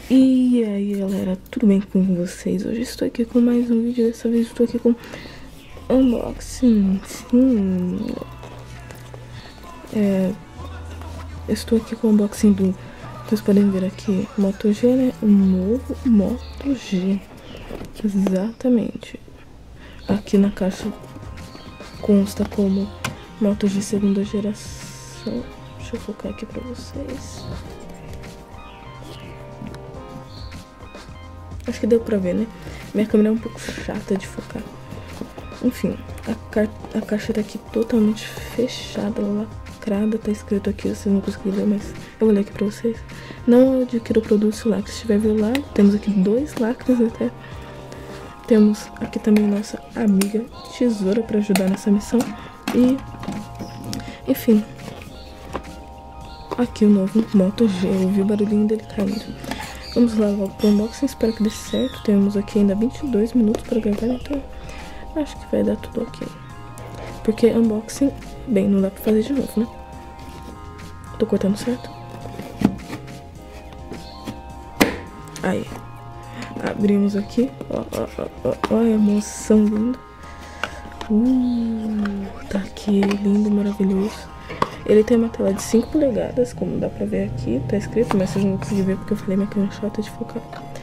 E aí galera, tudo bem com vocês? Hoje estou aqui com mais um vídeo. Dessa vez estou aqui com unboxing. Sim, estou aqui com o unboxing do, vocês podem ver aqui, Moto G, né? O novo Moto G. Exatamente. Aqui na caixa consta como Moto G segunda geração. Deixa eu focar aqui pra vocês. Acho que deu pra ver, né? Minha câmera é um pouco chata de focar. Enfim, a caixa tá aqui totalmente fechada, lacrada. Tá escrito aqui, vocês não conseguiram ler, mas eu vou ler aqui pra vocês. Não adquira o produto se o lacre estiver violado. Temos aqui 2 lacres até. Temos aqui também nossa amiga tesoura pra ajudar nessa missão. E, enfim, aqui o novo Moto G. Eu ouvi o barulhinho dele caindo. Vamos lá logo pro unboxing, espero que dê certo. Temos aqui ainda 22 minutos para gravar, então acho que vai dar tudo ok. Porque unboxing, bem, não dá pra fazer de novo, né? Tô cortando certo? Aí, abrimos aqui. Ó a emoção linda. Tá aqui, lindo, maravilhoso. Ele tem uma tela de 5 polegadas, como dá pra ver aqui, tá escrito, mas vocês não vão conseguir ver porque eu falei minha câmera chata de focar.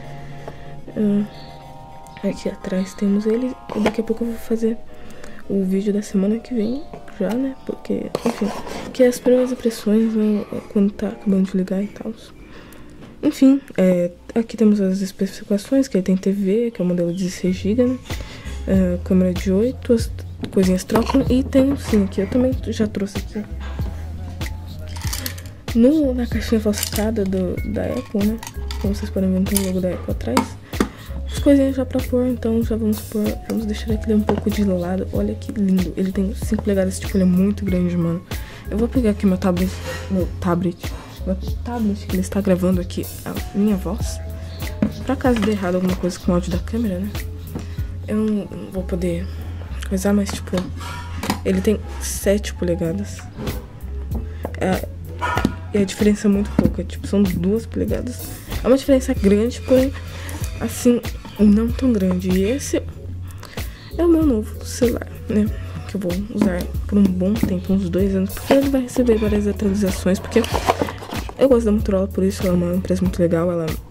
Aqui atrás temos ele, e daqui a pouco eu vou fazer o vídeo da semana que vem, já, né, porque, enfim, que é as primeiras impressões, né, quando tá acabando de ligar e tal. Enfim, aqui temos as especificações, que ele tem TV, que é o modelo 16 GB, né, câmera de 8, as coisinhas trocam, e tem sim aqui, eu também já trouxe aqui. Na caixinha falsificada da Apple, né? Como vocês podem ver, tem o logo da Apple atrás. As coisinhas já pra pôr, então já vamos pôr. Vamos deixar aquele um pouco de lado. Olha que lindo. Ele tem 5 polegadas, tipo, ele é muito grande, mano. Eu vou pegar aqui meu tablet, que ele está gravando aqui a minha voz. Pra caso dê errado alguma coisa com o áudio da câmera, né? Eu não vou poder coisar, mas, tipo, ele tem 7 polegadas. E a diferença é muito pouca, tipo, são 2 polegadas. É uma diferença grande, porém, assim, não tão grande. E esse é o meu novo celular, né? Que eu vou usar por um bom tempo, uns 2 anos. Porque ele vai receber várias atualizações. Porque eu gosto da Motorola, por isso ela é uma empresa muito legal.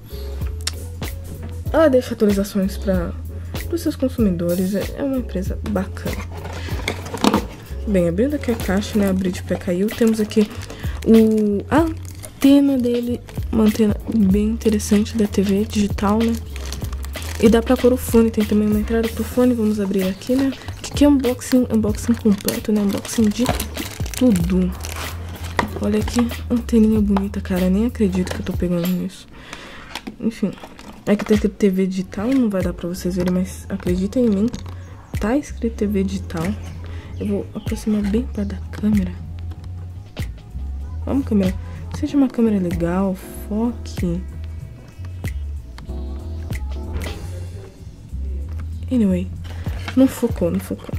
Ela deixa atualizações para os seus consumidores. É uma empresa bacana. Bem, abrindo aqui a caixa, né? A bridge pré-caiu. Temos aqui a antena dele, uma antena bem interessante da TV digital, né? E dá pra pôr o fone, tem também uma entrada pro fone. Vamos abrir aqui, né? Aqui é unboxing completo, né? Unboxing de tudo. Olha que anteninha bonita, cara. Nem acredito que eu tô pegando nisso. Enfim, aqui tá escrito TV digital, não vai dar pra vocês verem, mas acreditem em mim, tá escrito TV digital. Eu vou aproximar bem perto da câmera. Vamos, câmera. Seja uma câmera legal, foque. Anyway, não focou.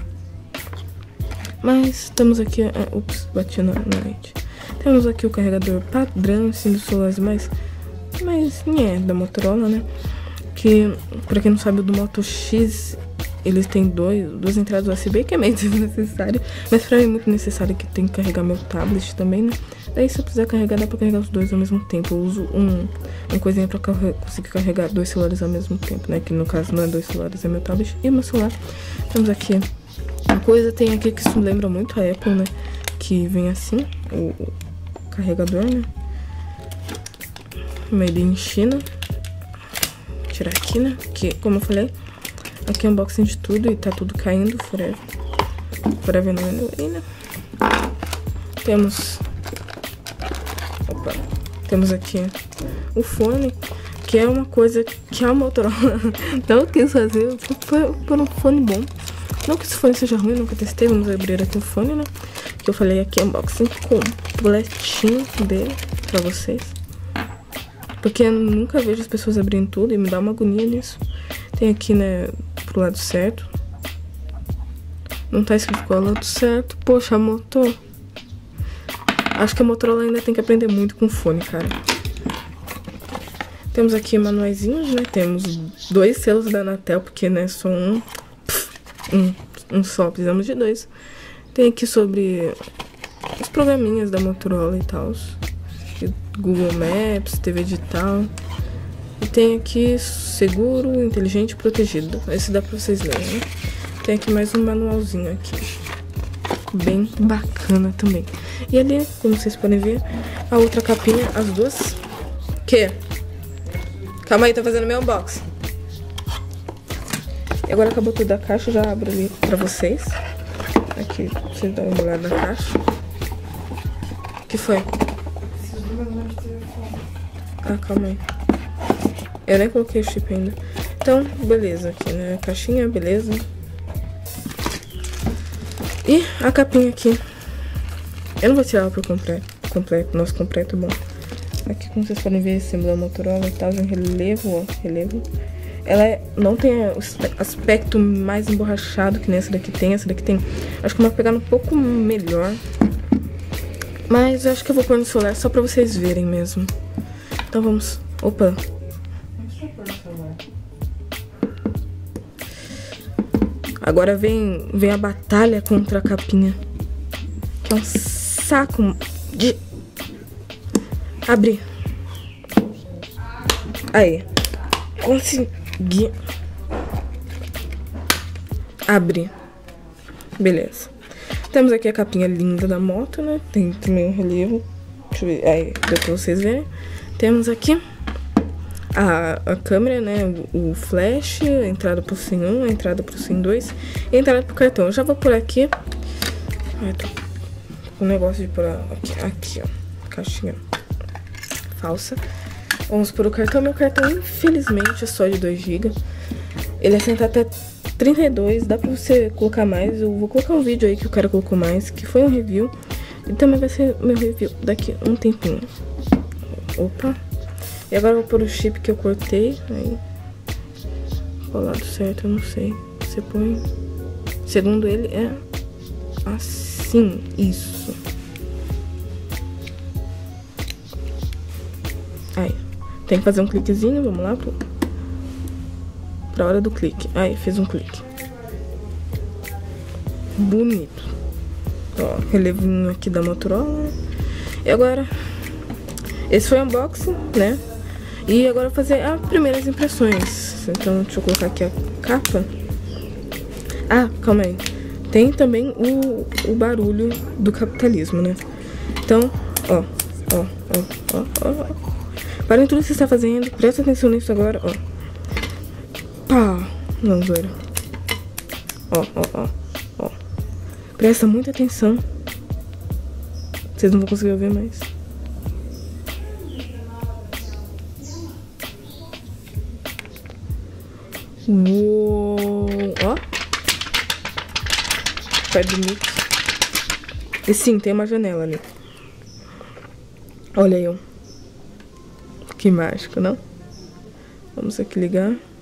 Mas estamos aqui. Ups, bati na rede. Temos aqui o carregador padrão, assim, dos celulares mais da Motorola, né? Que, pra quem não sabe, o do Moto X, eles têm 2 entradas USB, que é meio desnecessário. Mas pra mim é muito necessário, que tem que carregar meu tablet também, né? Daí se eu precisar carregar, dá pra carregar os 2 ao mesmo tempo. Eu uso uma coisinha pra conseguir carregar 2 celulares ao mesmo tempo, né? Que no caso não é 2 celulares, é meu tablet e meu celular. Temos aqui uma coisa, tem aqui que isso lembra muito a Apple, né? Que vem assim, o carregador, né? Made in China. Vou tirar aqui, né? Que, como eu falei, aqui é unboxing de tudo e tá tudo caindo, forever não anyway, né? Temos aqui o fone, que é uma coisa que a Motorola não quis fazer, por um fone bom. Não que esse fone seja ruim, nunca testei. Vamos abrir aqui o fone, né? Que eu falei aqui, unboxing completinho dele pra vocês. Porque eu nunca vejo as pessoas abrindo tudo e me dá uma agonia nisso. Tem aqui, né, pro lado certo. Não tá escrito qual é o lado certo. Poxa, Moto. Acho que a Motorola ainda tem que aprender muito com fone, cara. Temos aqui manuaizinhos, né? Temos 2 selos da Anatel, porque, né, só um só, precisamos de 2. Tem aqui sobre os programinhas da Motorola e tal. Google Maps, TV digital. E tem aqui seguro, inteligente e protegido. Esse dá pra vocês lerem, né? Tem aqui mais um manualzinho aqui. Bem bacana também. E ali, como vocês podem ver, a outra capinha, as duas. Que? Calma aí, tô fazendo meu unboxing. E agora acabou tudo da caixa, já abro ali pra vocês. Aqui, pra vocês darem uma olhada na caixa. O que foi? Ah, calma aí. Eu nem coloquei o chip ainda. Então, beleza aqui, né? A caixinha, beleza. E a capinha aqui. Eu não vou tirar ela por completo. Nossa, completo, bom. Aqui, como vocês podem ver, esse símbolo da Motorola e tal, um relevo, ó, relevo. Ela não tem o aspecto mais emborrachado que nem essa daqui tem. Essa daqui tem, acho que uma pegada um pouco melhor. Mas eu acho que eu vou pôr no celular só pra vocês verem mesmo. Então vamos... Opa! Agora vem a batalha contra a capinha. Que é um saco de... Abrir. Aí. Consegui abrir. Beleza. Temos aqui a capinha linda da moto, né? Tem também um relevo. Deixa eu ver. Aí, deu pra vocês verem. Temos aqui a câmera, né? O flash, a entrada pro SIM 1, a entrada pro SIM 2 e a entrada pro cartão. Eu já vou por aqui. Ai, tô com um negócio de por aqui, ó. Caixinha falsa. Vamos por o cartão. Meu cartão, infelizmente, é só de 2 GB. Ele assenta até 32. Dá pra você colocar mais. Eu vou colocar um vídeo aí que o cara colocou mais, que foi um review. E também vai ser meu review daqui um tempinho. Opa. E agora eu vou pôr o chip que eu cortei. Aí. Qual lado certo, eu não sei. Você põe... Segundo ele, é assim. Isso. Aí. Tem que fazer um cliquezinho. Vamos lá, pô. Pra hora do clique. Aí, fez um clique. Bonito. Ó, relevinho aqui da Motorola. E agora... Esse foi o unboxing, né? E agora eu vou fazer as primeiras impressões. Então, deixa eu colocar aqui a capa. Ah, calma aí. Tem também o barulho do capitalismo, né? Então, ó. Parem tudo que você está fazendo. Presta atenção nisso agora, ó. Pá. Não, zoeira. Ó. Presta muita atenção. Vocês não vão conseguir ouvir mais. Uou. Ó. Perto do mix. E sim, tem uma janela ali. Olha aí, ó. Que mágico, não? Vamos aqui ligar.